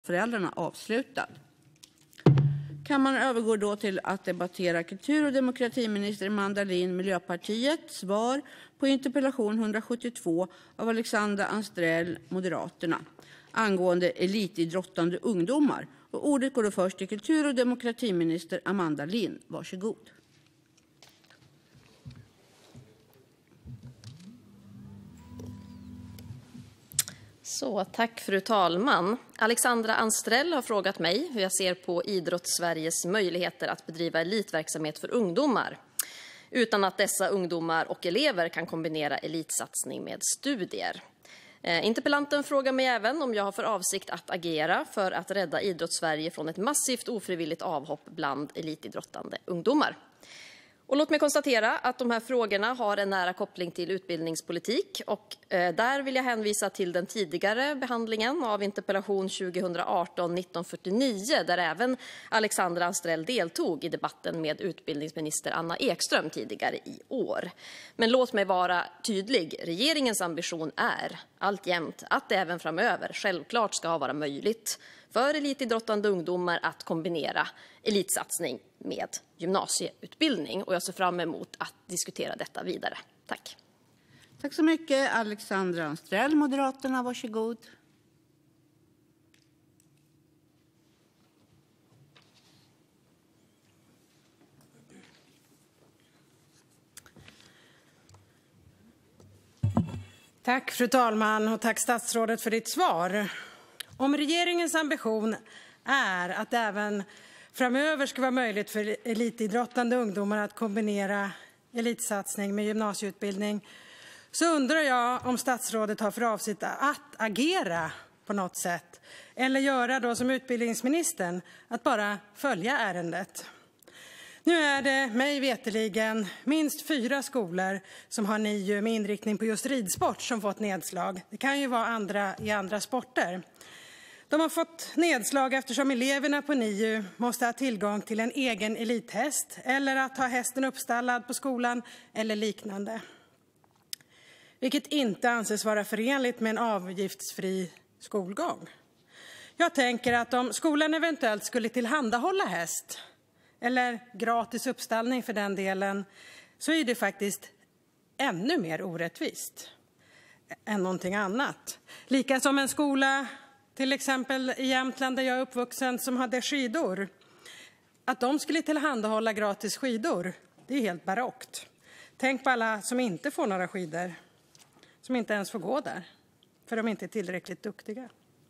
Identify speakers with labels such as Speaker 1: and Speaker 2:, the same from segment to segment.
Speaker 1: föräldrarna avslutad. Kammaren övergår då till att debattera kultur- och demokratiminister Amanda Lind, Miljöpartiet, svar på interpellation 172 av Alexandra Anstrell, Moderaterna, angående elitidrottande ungdomar. Och ordet går då först till kultur- och demokratiminister Amanda Lind. Varsågod.
Speaker 2: Tack fru talman. Alexandra Anstrell har frågat mig hur jag ser på Idrottssveriges möjligheter att bedriva elitverksamhet för ungdomar utan att dessa ungdomar och elever kan kombinera elitsatsning med studier. Interpellanten frågar mig även om jag har för avsikt att agera för att rädda Idrottssverige från ett massivt ofrivilligt avhopp bland elitidrottande ungdomar. Och låt mig konstatera att de här frågorna har en nära koppling till utbildningspolitik och där vill jag hänvisa till den tidigare behandlingen av interpellation 2018-1949 där även Alexandra Anstrell deltog i debatten med utbildningsminister Anna Ekström tidigare i år. Men låt mig vara tydlig, regeringens ambition är alltjämt att det även framöver självklart ska vara möjligt för elitidrottande ungdomar att kombinera elitsatsning med gymnasieutbildning. Och jag ser fram emot att diskutera detta vidare. Tack.
Speaker 1: Tack så mycket, Alexandra Anstrell, Moderaterna. Varsågod.
Speaker 3: Tack fru talman och tack statsrådet för ditt svar. Om regeringens ambition är att det även framöver ska vara möjligt för elitidrottande ungdomar att kombinera elitsatsning med gymnasieutbildning så undrar jag om statsrådet har för avsikt att agera på något sätt eller göra då som utbildningsministern att bara följa ärendet. Nu är det mig veteligen minst 4 skolor som har NIU med inriktning på just ridsport som fått nedslag. Det kan ju vara andra i andra sporter. De har fått nedslag eftersom eleverna på NIU måste ha tillgång till en egen elithäst eller att ha hästen uppstallad på skolan eller liknande. Vilket inte anses vara förenligt med en avgiftsfri skolgång. Jag tänker att om skolan eventuellt skulle tillhandahålla häst eller gratis uppstallning för den delen så är det faktiskt ännu mer orättvist än någonting annat. Lika som en skola till exempel i Jämtland där jag är uppvuxen som hade skidor. Att de skulle tillhandahålla gratis skidor, det är helt barockt. Tänk på alla som inte får några skidor. Som inte ens får gå där. För de är inte tillräckligt duktiga.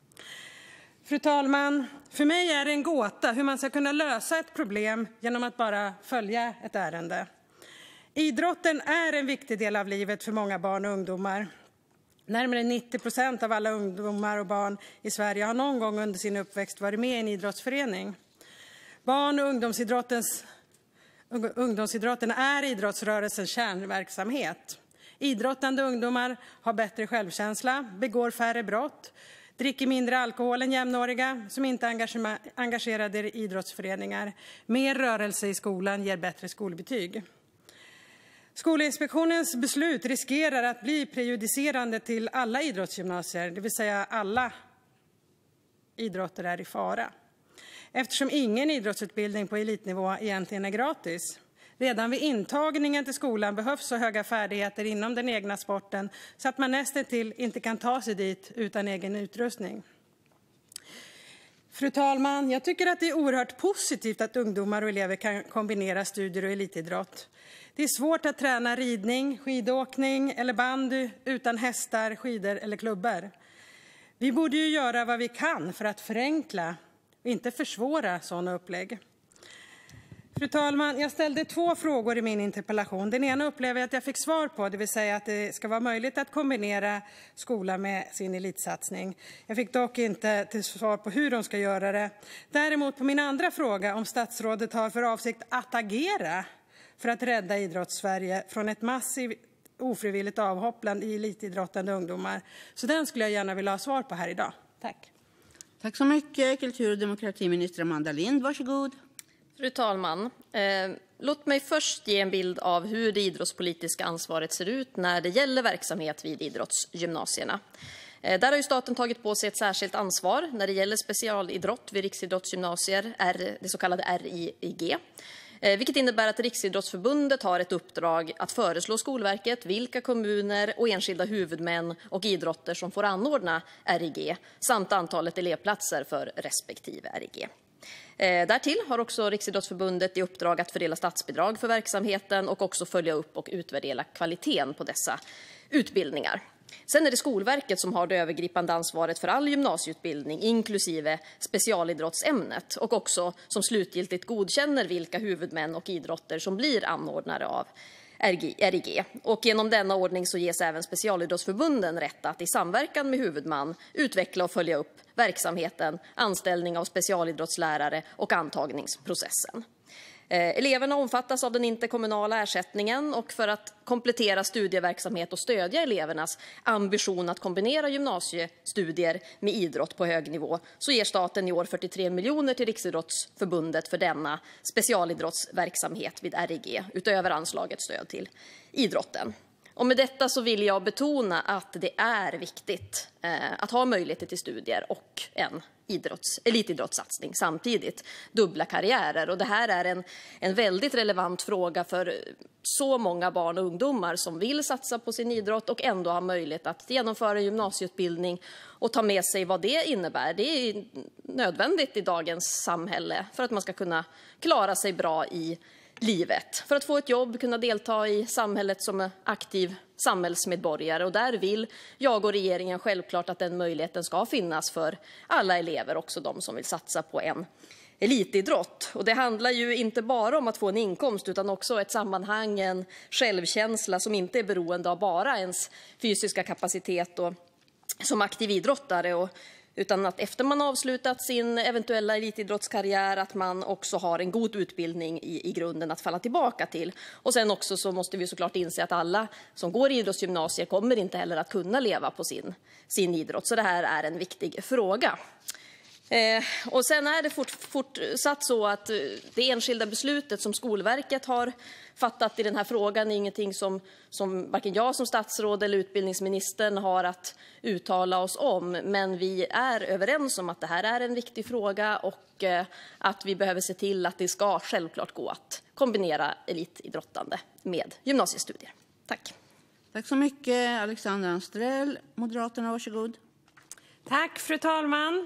Speaker 3: Fru talman, för mig är det en gåta hur man ska kunna lösa ett problem genom att bara följa ett ärende. Idrotten är en viktig del av livet för många barn och ungdomar. Närmare 90% av alla ungdomar och barn i Sverige har någon gång under sin uppväxt varit med i en idrottsförening. Barn- och ungdomsidrotten är idrottsrörelsens kärnverksamhet. Idrottande ungdomar har bättre självkänsla, begår färre brott, dricker mindre alkohol än jämnåriga som inte är engagerade i idrottsföreningar. Mer rörelse i skolan ger bättre skolbetyg. Skolinspektionens beslut riskerar att bli prejudicerande till alla idrottsgymnasier, det vill säga alla idrotter är i fara. Eftersom ingen idrottsutbildning på elitnivå egentligen är gratis. Redan vid intagningen till skolan behövs så höga färdigheter inom den egna sporten så att man nästintill inte kan ta sig dit utan egen utrustning. Fru talman, jag tycker att det är oerhört positivt att ungdomar och elever kan kombinera studier och elitidrott. Det är svårt att träna ridning, skidåkning eller bandy utan hästar, skidor eller klubbor. Vi borde ju göra vad vi kan för att förenkla och inte försvåra sådana upplägg. Fru talman, jag ställde 2 frågor i min interpellation. Den ena upplever jag att jag fick svar på, det vill säga att det ska vara möjligt att kombinera skola med sin elitsatsning. Jag fick dock inte till svar på hur de ska göra det. Däremot på min andra fråga om statsrådet har för avsikt att agera för att rädda Idrottssverige från ett massivt ofrivilligt avhopp bland elitidrottande ungdomar. Så den skulle jag gärna vilja ha svar på här idag. Tack.
Speaker 1: Tack så mycket, kultur- och demokratiminister Amanda Lind. Varsågod.
Speaker 2: Fru talman, låt mig först ge en bild av hur det idrottspolitiska ansvaret ser ut när det gäller verksamhet vid idrottsgymnasierna. Där har ju staten tagit på sig ett särskilt ansvar när det gäller specialidrott vid riksidrottsgymnasier, det så kallade RIG. Vilket innebär att Riksidrottsförbundet har ett uppdrag att föreslå Skolverket vilka kommuner och enskilda huvudmän och idrotter som får anordna RIG samt antalet elevplatser för respektive RIG. Därtill har också Riksidrottsförbundet i uppdrag att fördela statsbidrag för verksamheten och också följa upp och utvärdera kvaliteten på dessa utbildningar. Sen är det Skolverket som har det övergripande ansvaret för all gymnasieutbildning, inklusive specialidrottsämnet, och också som slutgiltigt godkänner vilka huvudmän och idrotter som blir anordnare av RIG. Och genom denna ordning så ges även specialidrottsförbunden rätt att i samverkan med huvudman utveckla och följa upp verksamheten, anställning av specialidrottslärare och antagningsprocessen. Eleverna omfattas av den interkommunala ersättningen, och för att komplettera studieverksamhet och stödja elevernas ambition att kombinera gymnasiestudier med idrott på hög nivå så ger staten i år 43 miljoner till Riksidrottsförbundet för denna specialidrottsverksamhet vid RIG utöver anslaget stöd till idrotten. Och med detta så vill jag betona att det är viktigt att ha möjligheter till studier och en elitidrottssatsning samtidigt, dubbla karriärer. Och det här är en väldigt relevant fråga för så många barn och ungdomar som vill satsa på sin idrott och ändå ha möjlighet att genomföra en gymnasieutbildning och ta med sig vad det innebär. Det är nödvändigt i dagens samhälle för att man ska kunna klara sig bra i livet, för att få ett jobb, kunna delta i samhället som aktiv samhällsmedborgare. Och där vill jag och regeringen självklart att den möjligheten ska finnas för alla elever, också de som vill satsa på en elitidrott. Och det handlar ju inte bara om att få en inkomst utan också ett sammanhang, en självkänsla som inte är beroende av bara ens fysiska kapacitet och som aktiv idrottare, utan att efter man avslutat sin eventuella elitidrottskarriär att man också har en god utbildning i grunden att falla tillbaka till. Och sen också så måste vi såklart inse att alla som går i idrottsgymnasier kommer inte heller att kunna leva på sin idrott. Så det här är en viktig fråga. Och sen är det fortsatt så att det enskilda beslutet som Skolverket har fattat i den här frågan är ingenting som varken jag som statsråd eller utbildningsministern har att uttala oss om. Men vi är överens om att det här är en viktig fråga och att vi behöver se till att det ska självklart gå att kombinera elitidrottande med gymnasiestudier. Tack.
Speaker 1: Tack så mycket, Alexandra Anstrell, Moderaterna, varsågod.
Speaker 3: Tack, fru talman.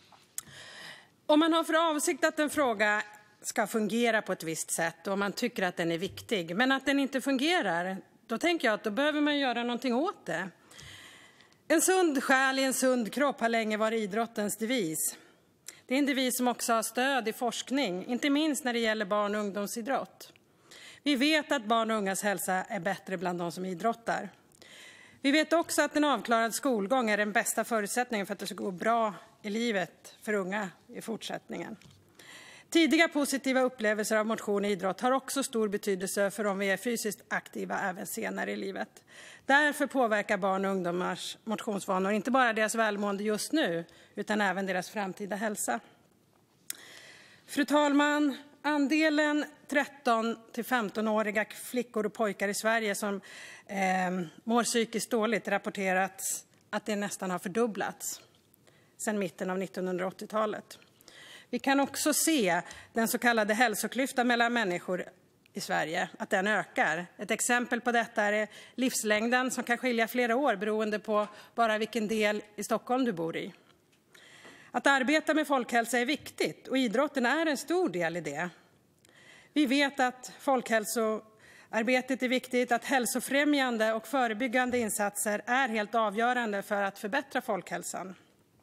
Speaker 3: Om man har för avsikt att en fråga ska fungera på ett visst sätt och om man tycker att den är viktig men att den inte fungerar, då tänker jag att då behöver man göra någonting åt det. En sund själ i en sund kropp har länge varit idrottens devis. Det är en devis som också har stöd i forskning, inte minst när det gäller barn- och ungdomsidrott. Vi vet att barn och ungas hälsa är bättre bland de som idrottar. Vi vet också att en avklarad skolgång är den bästa förutsättningen för att det ska gå bra i livet för unga i fortsättningen. Tidiga positiva upplevelser av motion och idrott har också stor betydelse för om vi är fysiskt aktiva även senare i livet. Därför påverkar barn och ungdomars motionsvanor inte bara deras välmående just nu utan även deras framtida hälsa. Fru talman, andelen 13-15-åriga flickor och pojkar i Sverige som mår psykiskt dåligt rapporterats att det nästan har fördubblats sedan mitten av 1980-talet. Vi kan också se den så kallade hälsoklyftan mellan människor i Sverige, att den ökar. Ett exempel på detta är livslängden som kan skilja flera år beroende på bara vilken del i Stockholm du bor i. Att arbeta med folkhälsa är viktigt och idrotten är en stor del i det. Vi vet att folkhälsoarbetet är viktigt, att hälsofrämjande och förebyggande insatser är helt avgörande för att förbättra folkhälsan.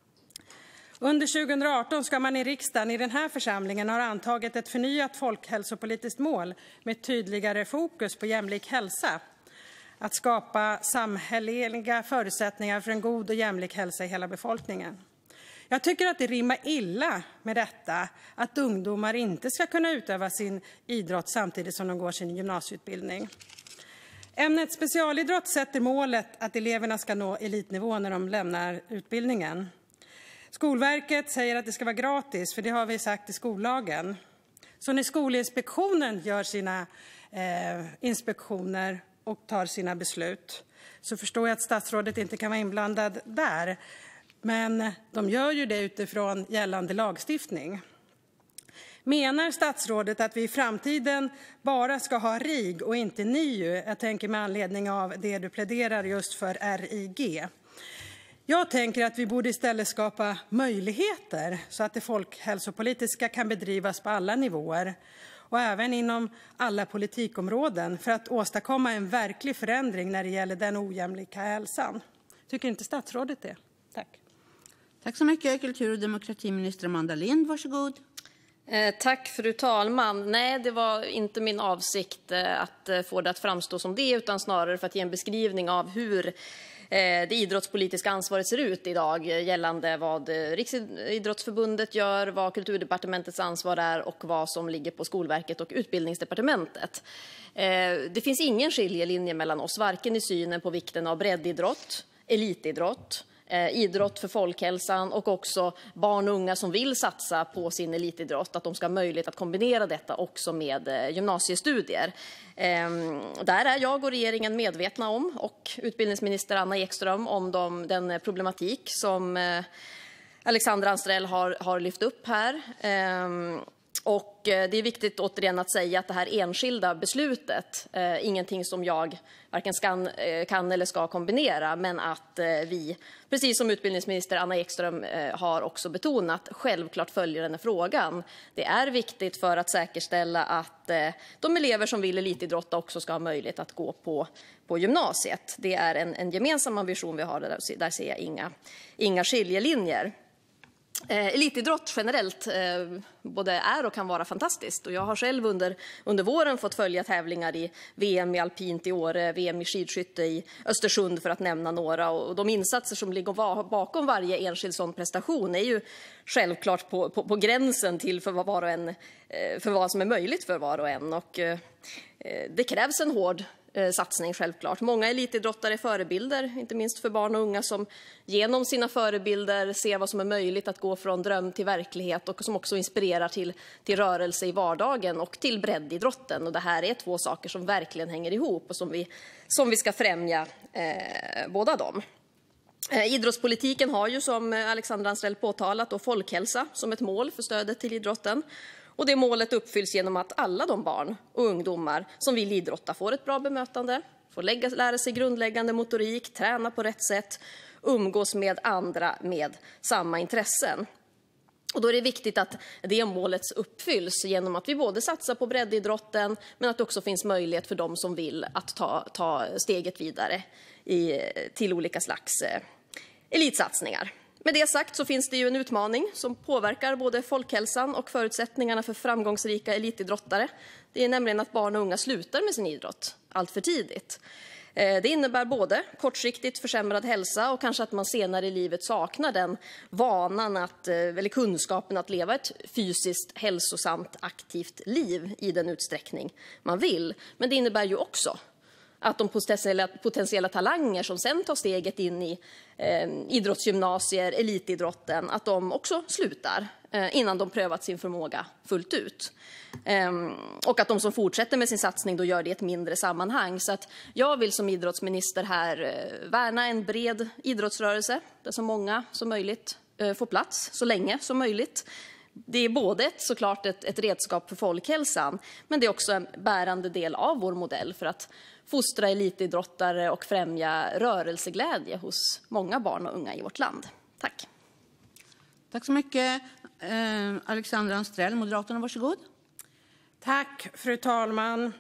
Speaker 3: Under 2018 ska man i riksdagen, i den här församlingen, ha antagit ett förnyat folkhälsopolitiskt mål med tydligare fokus på jämlik hälsa. Att skapa samhälleliga förutsättningar för en god och jämlik hälsa i hela befolkningen. Jag tycker att det rimmar illa med detta att ungdomar inte ska kunna utöva sin idrott samtidigt som de går sin gymnasieutbildning. Ämnet specialidrott sätter målet att eleverna ska nå elitnivå när de lämnar utbildningen. Skolverket säger att det ska vara gratis, för det har vi sagt i skollagen. Så när Skolinspektionen gör sina inspektioner och tar sina beslut, så förstår jag att statsrådet inte kan vara inblandad där. Men de gör ju det utifrån gällande lagstiftning. Menar statsrådet att vi i framtiden bara ska ha RIG och inte NIU? Jag tänker med anledning av det du pläderar just för RIG. Jag tänker att vi borde istället skapa möjligheter så att det folkhälsopolitiska kan bedrivas på alla nivåer och även inom alla politikområden för att åstadkomma en verklig förändring när det gäller den ojämlika hälsan. Tycker inte statsrådet det? Tack.
Speaker 1: Tack så mycket. Kultur- och demokratiminister Amanda Lind, varsågod.
Speaker 2: Tack, fru talman. Nej, det var inte min avsikt att få det att framstå som det, utan snarare för att ge en beskrivning av hur det idrottspolitiska ansvaret ser ut idag gällande vad Riksidrottsförbundet gör, vad Kulturdepartementets ansvar är och vad som ligger på Skolverket och Utbildningsdepartementet. Det finns ingen skiljelinje mellan oss, varken i synen på vikten av breddidrott, elitidrott, idrott för folkhälsan och också barn och unga som vill satsa på sin elitidrott, att de ska ha möjlighet att kombinera detta också med gymnasiestudier. Där är jag och regeringen medvetna om, och utbildningsminister Anna Ekström om den problematik som Alexandra Anstrell har lyft upp här. Och det är viktigt återigen att säga att det här enskilda beslutet ingenting som jag varken kan eller ska kombinera, men att vi, precis som utbildningsminister Anna Ekström har också betonat, självklart följer den här frågan. Det är viktigt för att säkerställa att de elever som vill elitidrotta också ska ha möjlighet att gå på gymnasiet. Det är en gemensam ambition vi har, där ser jag inga skiljelinjer. Elitidrott generellt både är och kan vara fantastiskt, och jag har själv under våren fått följa tävlingar i VM i alpint i Åre, VM i skidskytte i Östersund för att nämna några, och de insatser som ligger bakom varje enskild sån prestation är ju självklart på gränsen till för vad som är möjligt för var och en, och det krävs en hård satsning självklart. Många elitidrottare är förebilder, inte minst för barn och unga som genom sina förebilder ser vad som är möjligt att gå från dröm till verklighet, och som också inspirerar till rörelse i vardagen och till breddidrotten. Och det här är två saker som verkligen hänger ihop och som vi ska främja båda dem. Idrottspolitiken har ju, som Alexandra Anstrell påtalat, och folkhälsa som ett mål för stödet till idrotten. Och det målet uppfylls genom att alla de barn och ungdomar som vill idrotta får ett bra bemötande, får lära sig grundläggande motorik, träna på rätt sätt, umgås med andra med samma intressen. Och då är det viktigt att det målet uppfylls genom att vi både satsar på breddidrotten, men att det också finns möjlighet för dem som vill att ta steget vidare till olika slags elitsatsningar. Med det sagt så finns det ju en utmaning som påverkar både folkhälsan och förutsättningarna för framgångsrika elitidrottare. Det är nämligen att barn och unga slutar med sin idrott allt för tidigt. Det innebär både kortsiktigt försämrad hälsa och kanske att man senare i livet saknar den vanan eller kunskapen att leva ett fysiskt hälsosamt aktivt liv i den utsträckning man vill. Men det innebär ju också att de potentiella talanger som sen tar steget in i idrottsgymnasier, elitidrotten, att de också slutar innan de prövat sin förmåga fullt ut. Och att de som fortsätter med sin satsning då gör det i ett mindre sammanhang. Så att jag vill som idrottsminister här värna en bred idrottsrörelse där så många som möjligt får plats så länge som möjligt. Det är både såklart ett redskap för folkhälsan, men det är också en bärande del av vår modell för att fostra elitidrottare och främja rörelseglädje hos många barn och unga i vårt land. Tack.
Speaker 1: Tack så mycket. Alexandra Anstrell, Moderaterna, varsågod.
Speaker 3: Tack, fru talman.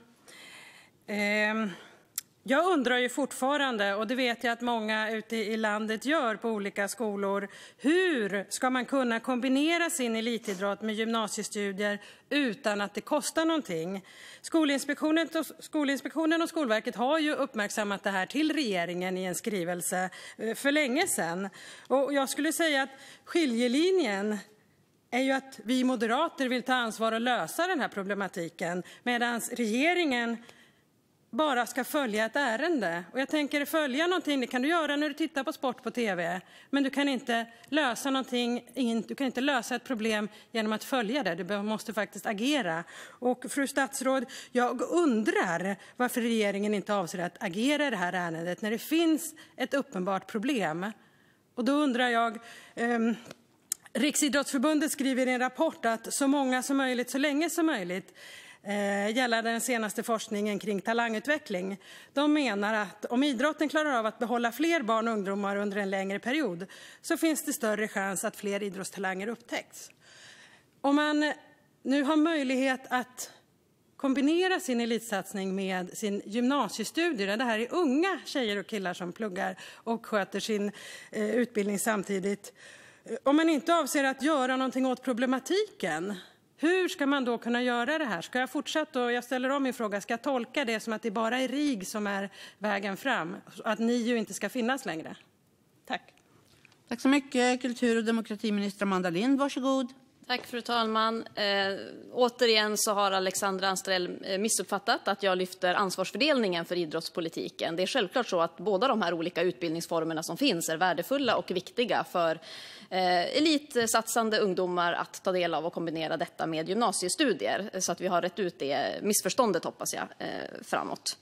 Speaker 3: Jag undrar ju fortfarande, och det vet jag att många ute i landet gör på olika skolor, hur ska man kunna kombinera sin elitidrott med gymnasiestudier utan att det kostar någonting? Skolinspektionen och Skolverket har ju uppmärksammat det här till regeringen i en skrivelse för länge sedan. Och jag skulle säga att skiljelinjen är ju att vi moderater vill ta ansvar och lösa den här problematiken, medan regeringen bara ska följa ett ärende. Och jag tänker, följa någonting, det kan du göra när du tittar på sport på tv. Men du kan inte lösa någonting, du kan inte lösa ett problem genom att följa det. Du måste faktiskt agera. Och fru statsråd, jag undrar varför regeringen inte avser att agera i det här ärendet när det finns ett uppenbart problem. Och då undrar jag, Riksidrottsförbundet skriver i en rapport att så många som möjligt, så länge som möjligt, gällande den senaste forskningen kring talangutveckling. De menar att om idrotten klarar av att behålla fler barn och ungdomar under en längre period så finns det större chans att fler idrottstalanger upptäcks. Om man nu har möjlighet att kombinera sin elitsatsning med sin gymnasiestudier, det här är unga tjejer och killar som pluggar och sköter sin utbildning samtidigt. Om man inte avser att göra någonting åt problematiken, hur ska man då kunna göra det här? Ska jag fortsätta, och jag ställer om min fråga, ska jag tolka det som att det bara är RIG som är vägen fram? Att NIU inte ska finnas längre? Tack.
Speaker 1: Tack så mycket. Kultur- och demokratiminister Amanda Lind, varsågod.
Speaker 2: Tack fru talman. Återigen så har Alexandra Anstrell missuppfattat att jag lyfter ansvarsfördelningen för idrottspolitiken. Det är självklart så att båda de här olika utbildningsformerna som finns är värdefulla och viktiga för elitsatsande ungdomar att ta del av och kombinera detta med gymnasiestudier. Så att vi har rätt ut det missförståndet, hoppas jag, framåt.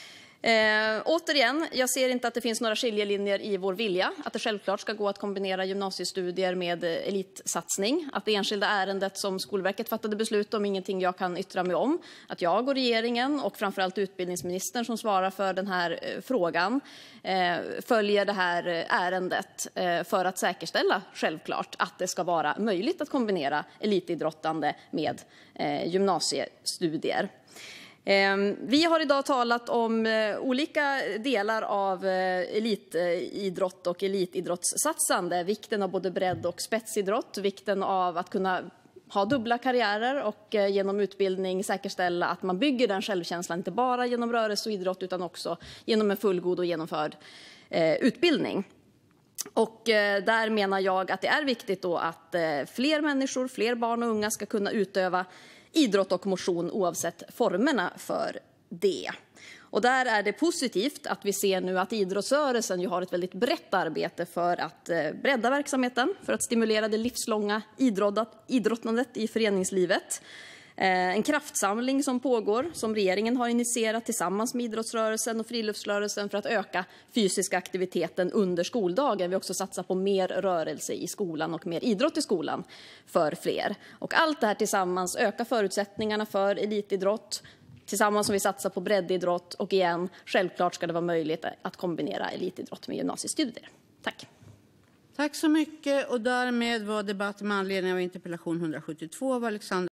Speaker 2: Återigen, jag ser inte att det finns några skiljelinjer i vår vilja. Att det självklart ska gå att kombinera gymnasiestudier med elitsatsning. Att det enskilda ärendet som Skolverket fattade beslut om, ingenting jag kan yttra mig om. Att jag och regeringen och framförallt utbildningsministern som svarar för den här frågan följer det här ärendet för att säkerställa självklart att det ska vara möjligt att kombinera elitidrottande med gymnasiestudier. Vi har idag talat om olika delar av elitidrott och elitidrottssatsande. Vikten av både bredd- och spetsidrott. Vikten av att kunna ha dubbla karriärer och genom utbildning säkerställa att man bygger den självkänslan inte bara genom rörelse och idrott utan också genom en fullgod och genomförd utbildning. Och där menar jag att det är viktigt då att fler människor, fler barn och unga ska kunna utöva idrott och motion oavsett formerna för det. Och där är det positivt att vi ser nu att idrottsrörelsen ju har ett väldigt brett arbete för att bredda verksamheten, för att stimulera det livslånga idrottandet i föreningslivet. En kraftsamling som pågår, som regeringen har initierat tillsammans med idrottsrörelsen och friluftsrörelsen för att öka fysiska aktiviteten under skoldagen. Vi också satsar på mer rörelse i skolan och mer idrott i skolan för fler. Och allt det här tillsammans ökar förutsättningarna för elitidrott, tillsammans som vi satsar på breddidrott. Och igen, självklart ska det vara möjligt att kombinera elitidrott med gymnasiestudier. Tack.
Speaker 1: Tack så mycket. Och därmed var debatten med anledning av interpellation 172 av Alexandra